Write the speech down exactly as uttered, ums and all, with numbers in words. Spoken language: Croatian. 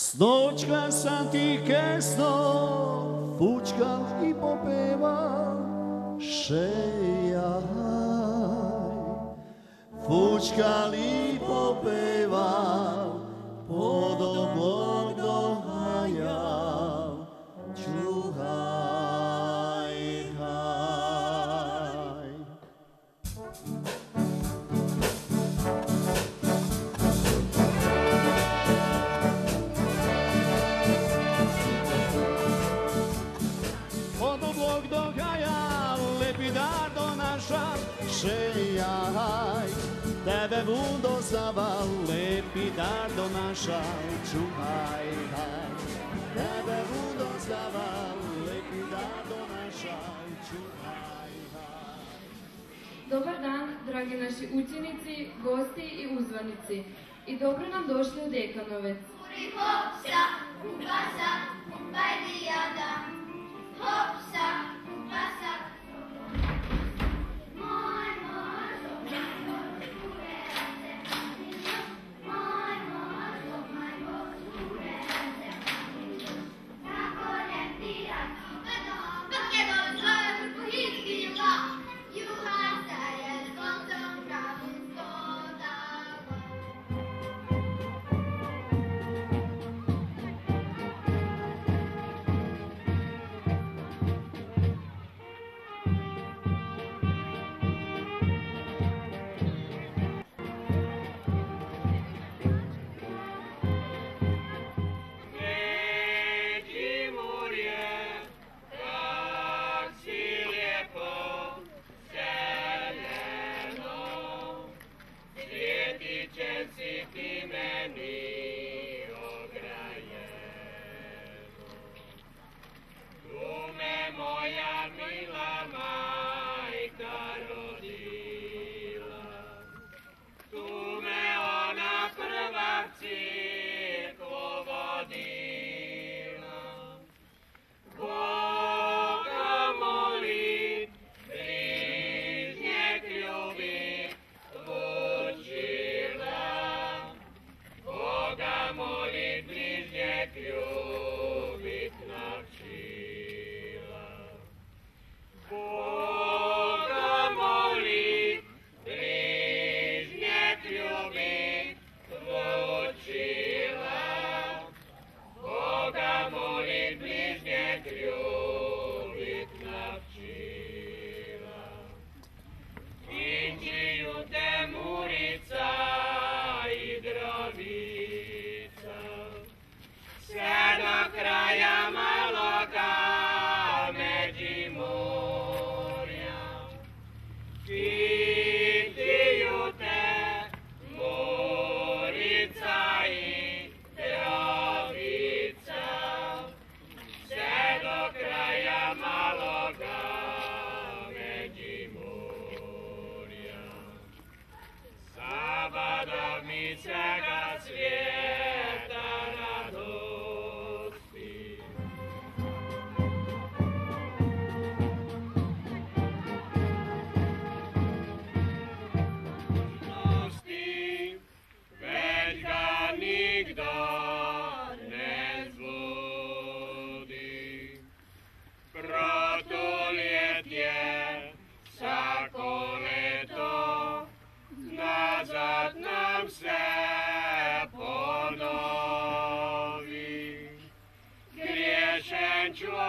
Snočka sa ti kesno fučkal i popeval šejaj. Fučkal i popeval pod oblog dohajal čuhaj, haj. Pod oblog dohajal lepidar do naša šejaj. Tebe vundo zaval, lepidar do naša, čuhaj, haj. Tebe vundo zaval, lepidar do naša, čuhaj, haj. Dobar dan, dragi naši učenici, gosti i uzvanici. I dobro nam došli u Dekanovec. Uri hopsa, upasa, upadijada. Hopsa, upasa. Moj, moj, moj, moj, moj, moj, moj, moj, tako lepira. Dok je do zlove vrhuhinski ljuba, juha staje s koncom pravom spodava. Čuvaj